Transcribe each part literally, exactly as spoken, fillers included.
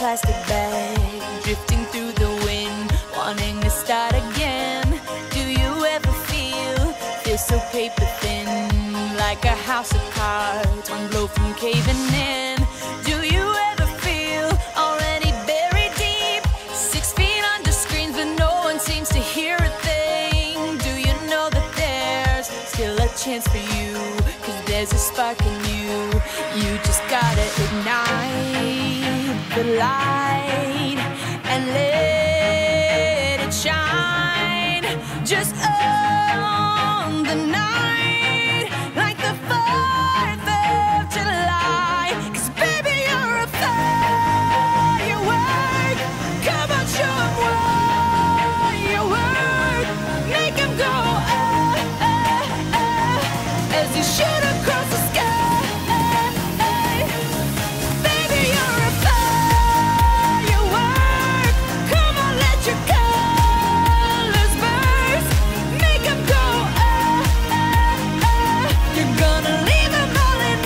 plastic bag, drifting through the wind, wanting to start again. Do you ever feel, feel so paper thin, like a house of cards, one blow from caving in? Do you ever feel already buried deep, six feet under screens, but no one seems to hear a thing? Do you know that there's still a chance for you, cause there's a spark in you? You just gotta ignite the light and let it shine. Just own the night like the fourth of July. Cause baby, you're a firework. Come on, show 'em what you work. Make 'em go ah, ah, ah, as you shoot across the sky. Baby, you're a firework. Come on, let your colors burst. Make 'em go ah, ah, ah. You're gonna leave 'em all in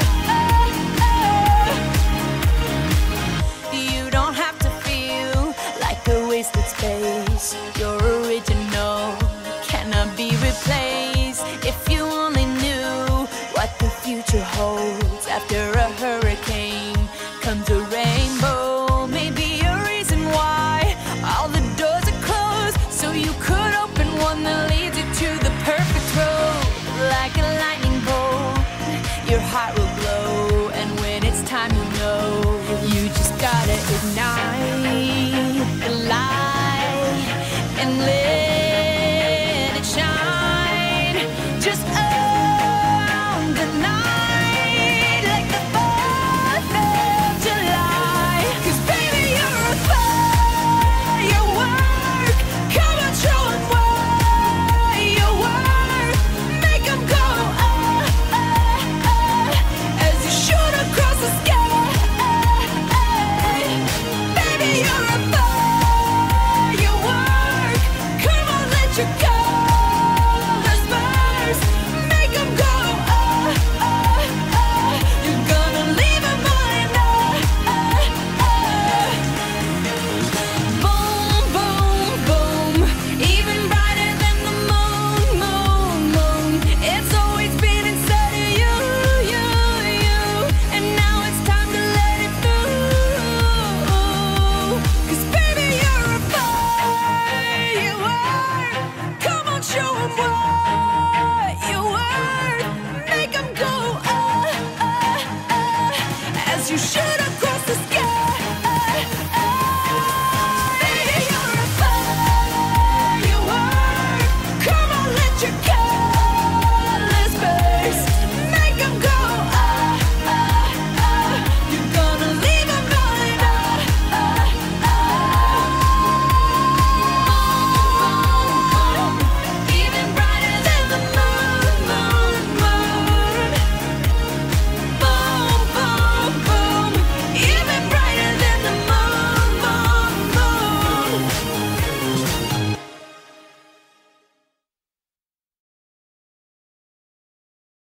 awe. You don't have to feel like a wasted space. You're original, cannot be replaced. If you only knew what the future holds. After a hurricane comes a rainbow. Maybe a reason why all the doors are closed, so you could open one that leads you to the perfect road. Like a lightning bolt, your heart will glow, and when it's time, you know you just gotta ignite the light and live.